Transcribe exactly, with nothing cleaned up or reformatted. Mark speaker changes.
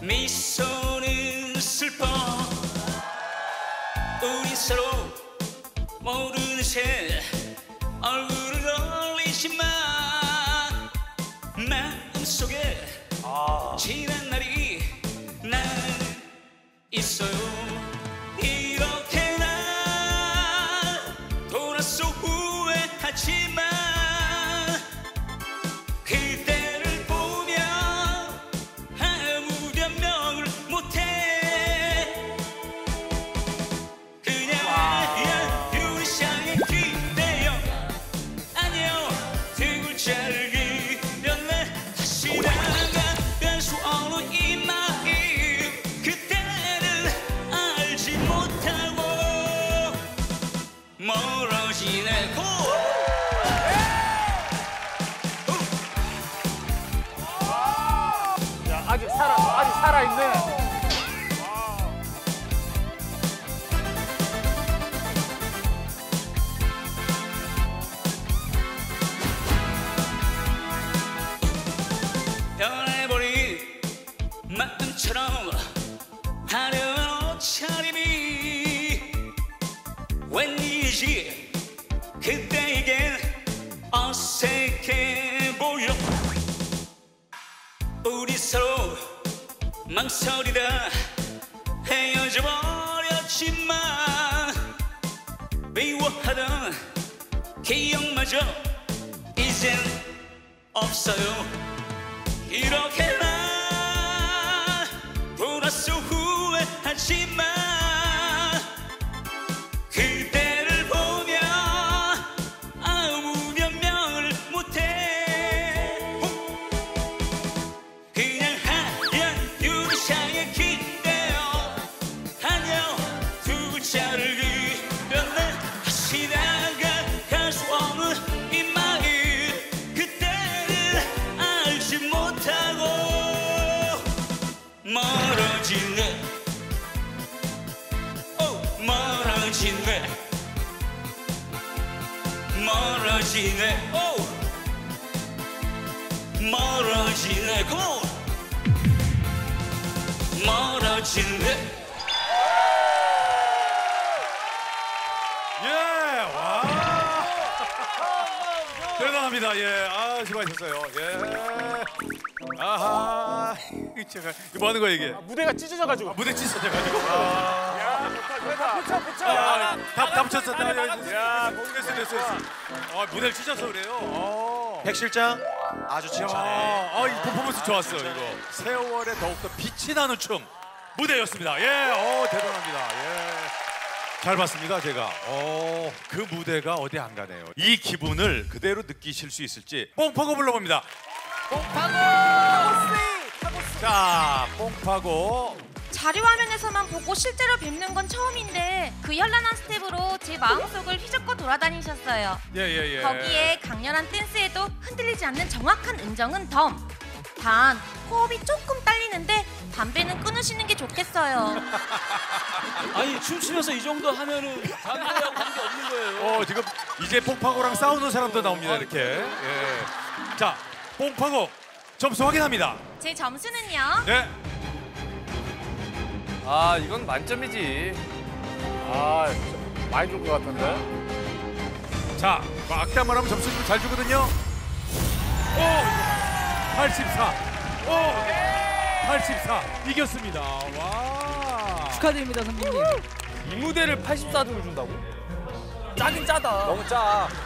Speaker 1: 미소는 슬퍼 우리 서로 모르는 채 얼굴을 올리지만 마음속에 아. 지난 날이 나는 있어요. 이렇게 날 돌아서 후회하지만 그대를 보며 아무 변명을 못해. 그냥 유리창에 기대어 안녕 두 글자를 그렸네. 다시 나가갈 수 없는 이 마음 그때를 알지 못하고 멀어지네. 고!
Speaker 2: 아직 살아, 아직 살아있네.
Speaker 1: 변해버린 마음처럼 화려한 옷차림이 웬일이지 그때에겐 어색해 보여. 우리 서로 망설이다 헤어져 버렸지만 미워하던 기억마저 이젠 없어요. 이렇게 날 돌아서 후회하지만 그대를 보며 아무 변명을 못해. 그냥 하얀 유리창에 기대어 안녕 두 글자를 그렸네. 다시 나가갈 수 없는 이 마음 그때를 알지 못하고 멀어지네. 오 멀어지네. 멀어지네. 오 멀어지네. 고 멀어지네.
Speaker 3: 예, 와. 대단합니다. 예, 아, 수고하셨어요. 예. 아하. 제가 뭐 하는 거야 이게?
Speaker 2: 아, 무대가 찢어져가지고.
Speaker 3: 아, 무대 찢어져가지고. 아.
Speaker 2: 야, 좋다, 붙여, 붙여.
Speaker 3: 아, 다, 다 붙였어. 다,
Speaker 2: 야,
Speaker 3: 됐어, 됐어, 됐어. 아, 무대를 찢어서 그래요. 어.
Speaker 4: 백 실장 아주 칭찬해.
Speaker 3: 아, 이 퍼포먼스 좋았어요, 이거. 세월에 더욱더 빛이 나는 춤 무대였습니다. 예, 어, 대단합니다. 예. 잘 봤습니다, 제가. 어, 그 무대가 어디 안 가네요. 이 기분을 그대로 느끼실 수 있을지 뽕파고 불러봅니다.
Speaker 2: 뽕파고!
Speaker 3: 자, 뽕파고.
Speaker 5: 자료 화면에서만 보고 실제로 뵙는 건 처음인데 그 현란한 스텝으로 제 마음속을 휘젓고 돌아다니셨어요.
Speaker 3: 예, 예, 예.
Speaker 5: 거기에 강렬한 댄스에도 흔들리지 않는 정확한 음정은 덤. 단 호흡이 조금 딸리는데 담배는 끊으시는 게 좋겠어요.
Speaker 1: 아니 춤추면서 이 정도 하면은 담배하고 관계 없는 거예요.
Speaker 3: 어, 지금 이제 뽕파고랑 싸우는 사람도 나옵니다, 이렇게. 예. 자, 뽕파고 점수 확인합니다.
Speaker 5: 제 점수는요.
Speaker 3: 네.
Speaker 2: 아, 이건 만점이지. 아, 진짜 많이 줄 것 같은데.
Speaker 3: 자, 뭐 악담을 하면 점수 좀 잘 주거든요. 오! 팔십사. 오! 팔십사. 이겼습니다. 와.
Speaker 6: 축하드립니다, 선배님.
Speaker 2: 이 무대를 팔십사 점을 준다고? 짜긴 짜다. 너무 짜.